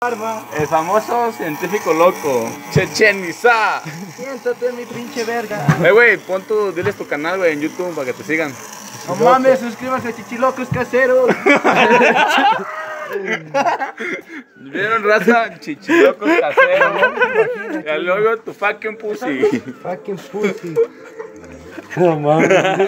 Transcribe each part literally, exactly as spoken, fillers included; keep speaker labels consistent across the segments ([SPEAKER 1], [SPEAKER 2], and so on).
[SPEAKER 1] Barba.
[SPEAKER 2] El famoso científico loco, Chichén Itzá.
[SPEAKER 1] Siéntate, mi pinche verga.
[SPEAKER 2] Eh, güey, pon tu, diles tu canal, güey, en YouTube para que te sigan.
[SPEAKER 1] No mames, suscríbanse a Chichilocos Caseros.
[SPEAKER 2] ¿Vieron, raza? Chichilocos Caseros. Y luego tu fucking pussy.
[SPEAKER 1] Fucking pussy.
[SPEAKER 3] No mames.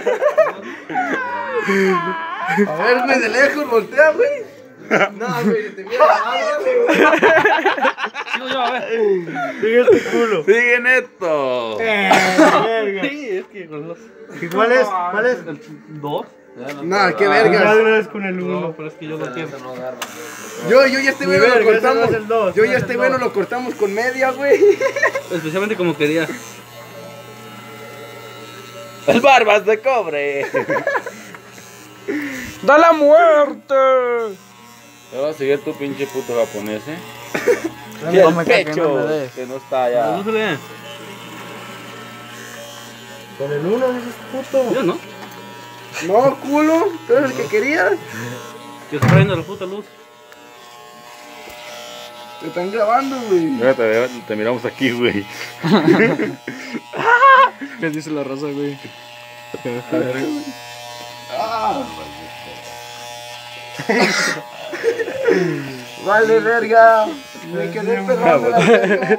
[SPEAKER 1] A ver, güey, de lejos, voltea, güey. No, güey, te mira la mano, güey.
[SPEAKER 3] Sigo yo, a ver. Sigue este culo.
[SPEAKER 2] Sigue Neto.
[SPEAKER 3] Eh, verga. Sí, es que con los...
[SPEAKER 1] ¿Y cuál es? ¿Cuál es?
[SPEAKER 3] ¿El dos?
[SPEAKER 1] No, qué
[SPEAKER 3] Ya
[SPEAKER 1] verga.
[SPEAKER 3] una vez con el uno, pero es que yo lo quiero.
[SPEAKER 1] Yo, yo ya este
[SPEAKER 3] Mi
[SPEAKER 1] güey no lo
[SPEAKER 3] verga, ese no
[SPEAKER 1] cortamos.
[SPEAKER 3] es el dos,
[SPEAKER 1] Yo
[SPEAKER 3] no
[SPEAKER 1] ya
[SPEAKER 3] es
[SPEAKER 1] este
[SPEAKER 3] el
[SPEAKER 1] güey no
[SPEAKER 3] dos.
[SPEAKER 1] lo cortamos con media, güey.
[SPEAKER 3] Especialmente como quería.
[SPEAKER 2] El barbas de cobre.
[SPEAKER 3] ¡Da la muerte!
[SPEAKER 2] Te vas a seguir tu pinche puto japonés, eh. Y
[SPEAKER 1] No
[SPEAKER 2] el
[SPEAKER 1] me cague,
[SPEAKER 2] pecho,
[SPEAKER 1] no me des.
[SPEAKER 2] que no está allá.
[SPEAKER 3] No se ve.
[SPEAKER 1] Con el uno dices puto.
[SPEAKER 3] Yo no.
[SPEAKER 1] No, culo. Tú eres el que querías.
[SPEAKER 3] Que se prenda la puta luz.
[SPEAKER 1] Te están grabando, güey.
[SPEAKER 2] Fíjate, te miramos aquí, güey.
[SPEAKER 3] ¿Qué dice la raza, güey?
[SPEAKER 1] Ah. Vale, verga. Me quedé pegando la verga.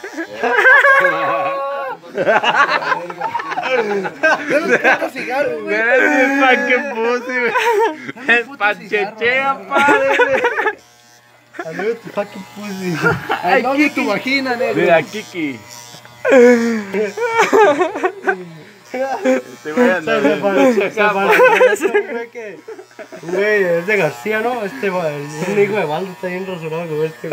[SPEAKER 1] Dame un puto cigarro, güey.
[SPEAKER 2] Eres mi fucking pussy, güey. El panchechea, padre.
[SPEAKER 1] Salud, tu fucking pussy. I love you, tu vagina, negro.
[SPEAKER 2] Mira, Kiki. Este güey anda bien.
[SPEAKER 3] Güey, es de García, ¿no? Este va, el un hijo de Baldo está bien rasurado como este.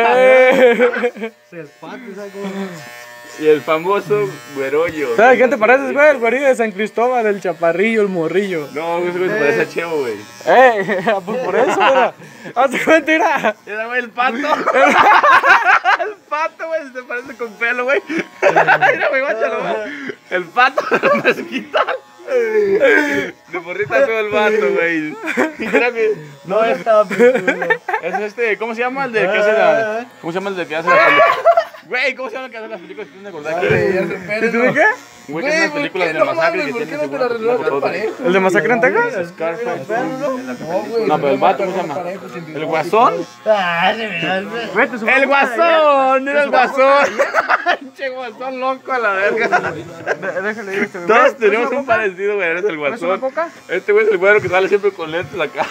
[SPEAKER 3] El pato, ¿sabes cómo?
[SPEAKER 2] Y el famoso güerollo.
[SPEAKER 4] ¿Sabes qué te pareces, güey? El güerillo de San Cristóbal, el chaparrillo, el morrillo.
[SPEAKER 2] No, ese güey se parece a Chevo, güey.
[SPEAKER 4] ¡Eh! Pues por eso, mira. Hazte cuenta, mira.
[SPEAKER 2] Mira, güey, el pato. El pato, güey, se parece con pelo, güey. Mira, güey, guáchalo, güey. El pato de la mezquita. De porrita feo el vato, güey. Mira, güey.
[SPEAKER 3] No, estaba peludo.
[SPEAKER 2] Es este, ¿cómo se llama el de que hace la. ¿Cómo se llama el de que hace la película? Güey, ¿cómo se llama el que hace las películas? ¿Tienes que acordar
[SPEAKER 1] Dale,
[SPEAKER 2] aquí?
[SPEAKER 1] ya se esperen,
[SPEAKER 4] ¿Tú de
[SPEAKER 1] ¿no?
[SPEAKER 4] qué?
[SPEAKER 2] Güey, que hace unas
[SPEAKER 1] ¿por
[SPEAKER 2] películas
[SPEAKER 1] qué
[SPEAKER 2] de
[SPEAKER 1] no
[SPEAKER 2] masacre
[SPEAKER 1] mames?
[SPEAKER 2] que
[SPEAKER 1] ¿Por qué
[SPEAKER 2] tiene
[SPEAKER 1] no te la relacionas parejo?
[SPEAKER 4] ¿El de Masacre en Texas?
[SPEAKER 2] Scarface.
[SPEAKER 1] No, güey.
[SPEAKER 2] No, pero el vato, ¿cómo se llama? ¿El guasón?
[SPEAKER 3] Ah, de verdad.
[SPEAKER 4] Vete, su
[SPEAKER 2] ¡El guasón! ¡Mira el guasón! ¡Che guasón loco a la verga!
[SPEAKER 4] Déjale ir este güey.
[SPEAKER 2] Todos tenemos un parecido, güey. Eres el
[SPEAKER 4] una
[SPEAKER 2] guasón.
[SPEAKER 4] coca?
[SPEAKER 2] Este güey es el güero que sale siempre con lentes acá.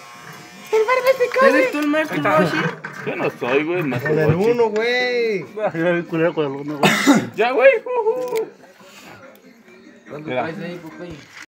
[SPEAKER 1] ¿Eres tú el maestro Roshi?
[SPEAKER 2] Yo no soy, güey. Más
[SPEAKER 1] Con el uno, güey.
[SPEAKER 3] El culero con el uno, güey.
[SPEAKER 2] Ya, güey. Mira.